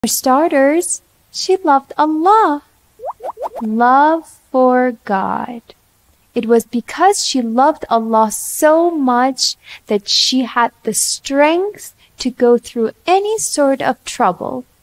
For starters, she loved Allah. Love for God. It was because she loved Allah so much that she had the strength to go through any sort of trouble